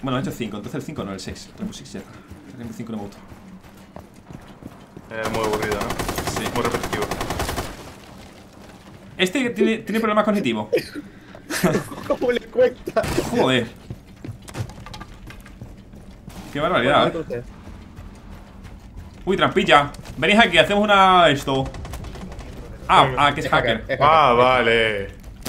Bueno, he hecho 5, entonces el 5 no, el 6. Rainbow Six ya está. El Rainbow 5 no me gusta. Muy aburrido, ¿no? Sí. Muy repetitivo. Este tiene problemas cognitivos. ¿Cómo le cuesta? Joder. Qué barbaridad, Bueno, entonces, Uy, trampilla. Venís aquí, hacemos esto. Que es hacker. es Ah, hacker. vale.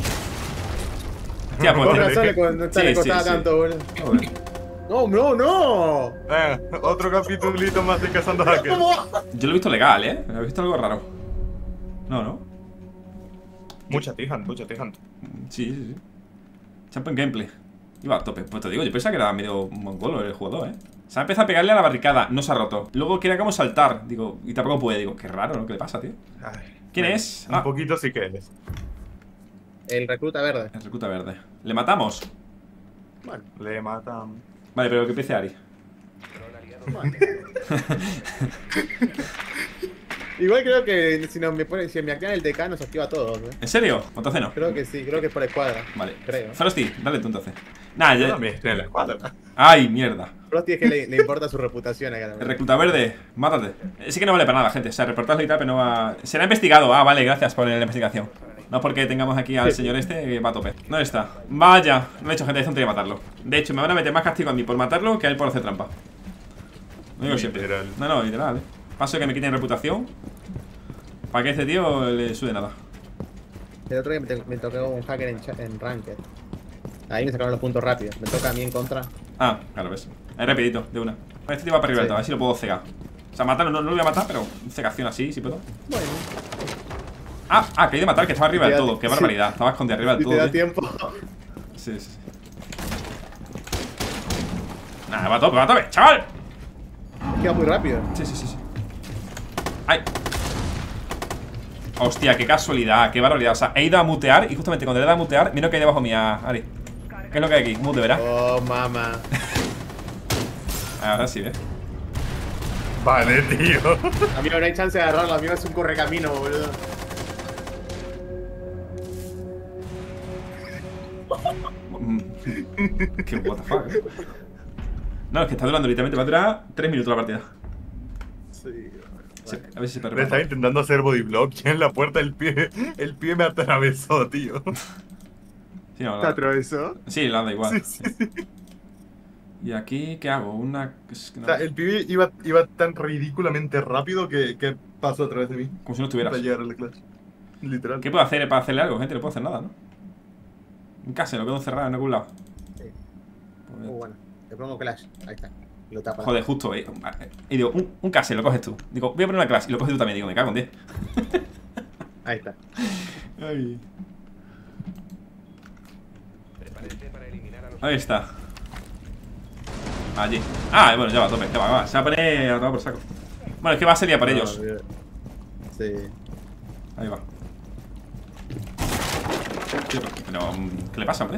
Tía, pues Con te- razón le Sí, costaba sí. tanto, boludo. Joder. No, no, no. Otro capitulito más de Cazando Hackers. ¿Cómo? Yo lo he visto legal, ¿eh? He visto algo raro. No. Mucha T-Hunt, mucha T-Hunt. Sí. Champion gameplay. Iba a tope. Pues te digo, yo pensaba que era medio mongolo el jugador, ¿eh? Se ha empezado a pegarle a la barricada, no se ha roto. Luego quiere como saltar, digo, y tampoco puede. Digo, qué raro, ¿no? ¿Qué le pasa, tío? Ay, ¿Quién es? Un poquito sí que es. El recluta verde. El recluta verde. ¿Le matamos? Bueno, Le matan. Vale, pero que empiece Ari. bueno. Igual creo que si me activan el TK nos activa a todos, ¿eh? ¿En serio? Entonces no. Creo que sí, creo que es por escuadra. Vale. Creo. Frosty, dale tú entonces. Nah, Yo ya. también estoy en la escuadra. Ay, mierda. Frosty es que le importa su reputación a cada El recluta verde, mátate. Sí que no vale para nada, gente. O sea, reportarlo y tal, pero no va. Será investigado. Ah, vale, gracias por la investigación. No porque tengamos aquí al señor este que va a tope. ¿Dónde está? Vaya, no he hecho, gente, hay que matarlo. De hecho, me van a meter más castigo a mí por matarlo que a él por hacer trampa. Lo digo siempre. Literal. No, literal, Paso que me quiten reputación para que este tío le sude nada. El otro día me tocó un hacker en Ranked. Ahí me sacaron los puntos rápidos. Me toca a mí en contra. Ah, claro, ves. Es rapidito, de una. Este tío va para arriba, Sí. a ver si lo puedo cegar. O sea, matarlo no lo voy a matar, pero cegación así, si puedo. Bueno, Que he de matar, que estaba arriba Si del te da- todo. Qué barbaridad. Estaba escondido arriba del si todo. te da tío. tiempo. Sí. Nada, va a tope, chaval. Queda muy rápido. Sí. ¡Ay! Hostia, qué casualidad, qué barbaridad. O sea, he ido a mutear y justamente cuando le he dado a mutear, mira lo que hay debajo mía, Ari. ¿Qué es lo que hay aquí? Mute, ¿verdad? Oh, mamá. Ahora sí, ¿ves? Vale, tío. Amigo, no hay chance de agarrarlo. Amigo, es un correcamino, boludo. Qué what the fuck, No, es que está durando literalmente, va a durar 3 minutos la partida. Sí. Sí, a ver si se Le puede estaba intentando hacer bodyblock y en la puerta el pie me atravesó, tío. Sí, no, ¿Te atravesó? sí, la da igual. Sí. Y aquí, ¿qué hago? Es que no- O sea, el pibe iba tan ridículamente rápido que pasó a través de mí. Como si no estuvieras. Para llegar a la clase. Literal. ¿Qué puedo hacer para hacerle algo, gente? No puedo hacer nada, ¿no? En casa, lo quedo encerrado en algún lado. Sí. Pues- Bueno. Te pongo Clash. Ahí está. Lo tapa. Joder, justo, y digo, un case, lo coges tú. Digo, voy a poner una clase y lo coges tú también. Digo, me cago en 10. Ahí está. Ay. Ahí está. Allí. Bueno, ya va a tope. Ya va. Se va a poner a tomar por saco. Bueno, es que va a ser ya para ellos. Sí. Ahí va. Tío, pero, ¿qué le pasa, hombre?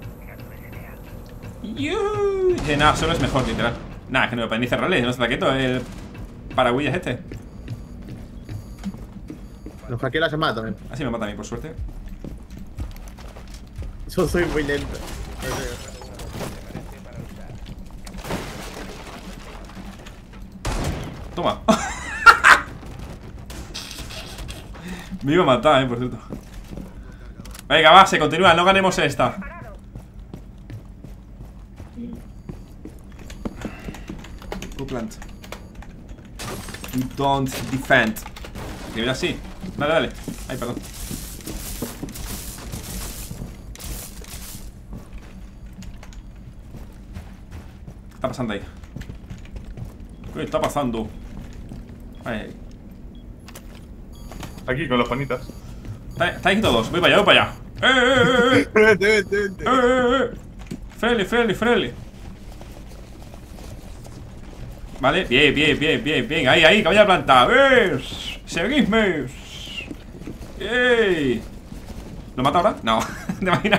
Que nada, solo es mejor, literal. Nada, es que no me pueden ni cerrarle, no está quieto el paragüillas este. Nos hackeó la llamada también. Así me mata a mí, por suerte. Yo soy muy lento. Toma. Me iba a matar, por cierto. Venga, va, se continúa, no ganemos esta. Go plant. You don't defend. Que viene así. Dale. Ay, perdón. ¿Qué está pasando ahí? ¿Qué está pasando? Ay, Aquí con los panitas. Estáis aquí todos, voy para allá, voy para allá. Friendly. Vale, bien. Ahí, caballa planta. Seguidme. ¡Ey! ¿Lo mata ahora? No, ¿te imaginas?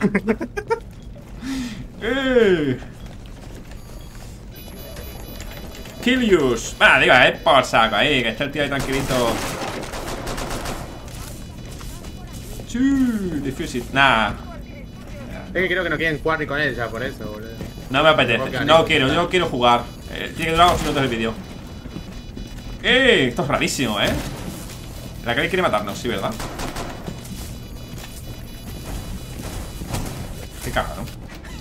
Kill yous. Diga, por saco ahí, que está el tío ahí tranquilito. Defuse it. Nah. Es que creo que no quieren jugar ni con él ya, por eso, boludo. No me apetece, no quiero, yo quiero jugar. Tiene que durar 2 minutos el vídeo. Esto es rarísimo, La que quiere matarnos, sí, ¿verdad? Qué caga, ¿no?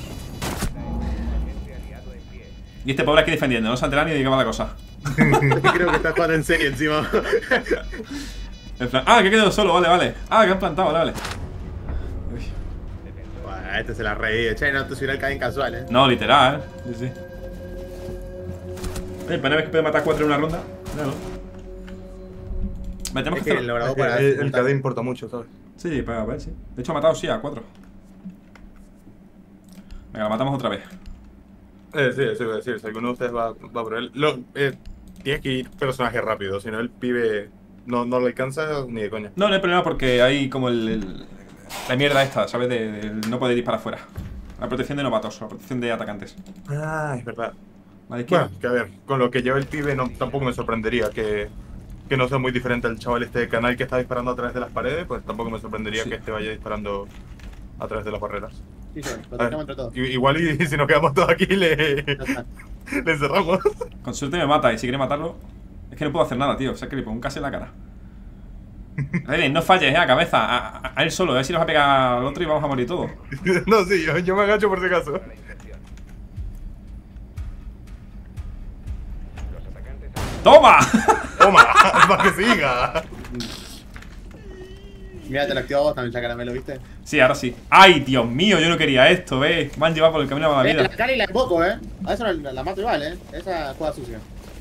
Y este pobre aquí defendiendo, no se entera ni de qué va la cosa. Creo que está jugando en serio encima. En plan, que he quedado solo, vale. Que han plantado, vale. Uy. Bueno, este se la reí. Che, no te subirá el cadena casual, No, literal, sí. ¿Pena vez que puede matar 4 en una ronda? No. Me tenemos que hacer... El KD importa mucho, ¿sabes? Sí, para ver, sí. De hecho ha matado, sí, a 4. Venga, lo matamos otra vez. Sí, eso iba a decir. Si alguno de ustedes va por él. Tienes que ir personaje rápido, si no el pibe no le alcanza ni de coña. No hay problema porque hay como la mierda esta, ¿sabes? De no poder disparar fuera. La protección de novatos, la protección de atacantes. Es verdad. Vale, bueno, que a ver, con lo que lleva el pibe tampoco me sorprendería que no sea muy diferente al chaval este de canal que está disparando a través de las paredes, pues tampoco me sorprendería que este vaya disparando a través de las barreras. Sí, protejamos entre todos. Igual y si nos quedamos todos aquí le encerramos. Con suerte me mata y si quiere matarlo es que no puedo hacer nada, tío. O sea que le pongo un casi en la cara. Reyes, no falles, a cabeza. A él solo, a ver si nos va a pegar al otro y vamos a morir todos. No, sí, yo me agacho por si acaso. ¡Toma! ¡Toma! ¡Para que siga! Mira, te lo activó vos también, ya caramelo, ¿viste? Sí, ahora sí. ¡Ay, Dios mío! Yo no quería esto, Me han llevado por el camino de la vida. La Cari la invoco, A eso la mato igual, Esa juega sucia.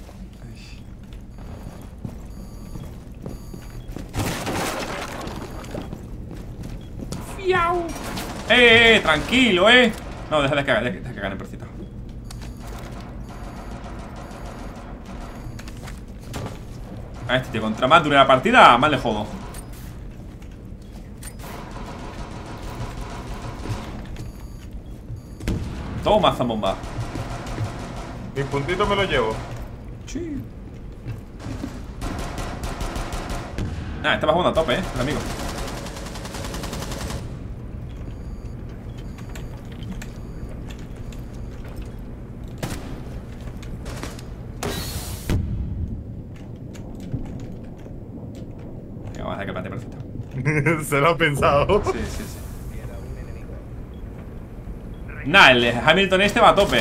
¡Fiau! Tranquilo, No, deja de cagar en el porcito. A este tío, contra más dure la partida, más le jodo. Toma, zambomba. Mi puntito me lo llevo. Sí. Estaba jugando a tope, el amigo. Vamos a dejar que plante perfecto. Se lo ha pensado. Sí. El Hamilton este va a tope.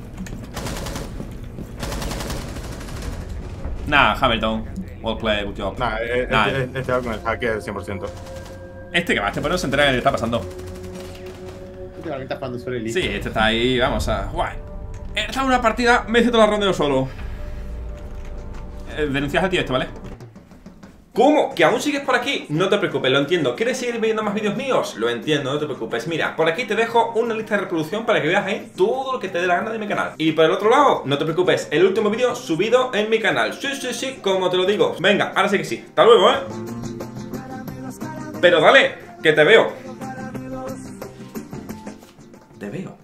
Hamilton. Well played, good job. Este va con el hacker 100%. Este que va, este no se entera de lo que está pasando. Este también está jugando solo el Sí, este está ahí, vamos a... Guay. Está en una partida, me hice toda la ronda yo solo. Denuncias al tío este, ¿vale? ¿Cómo? ¿Que aún sigues por aquí? No te preocupes, lo entiendo. ¿Quieres seguir viendo más vídeos míos? Lo entiendo, no te preocupes. Mira, por aquí te dejo una lista de reproducción para que veas ahí todo lo que te dé la gana de mi canal. Y por el otro lado, no te preocupes, el último vídeo subido en mi canal. Sí, como te lo digo. Venga, ahora sí que sí. Hasta luego, Pero dale, que te veo. Te veo.